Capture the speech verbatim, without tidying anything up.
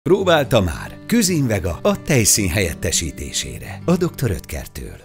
Próbálta már. Cuisine Vega a tejszín helyettesítésére. A doktor Oetkertől.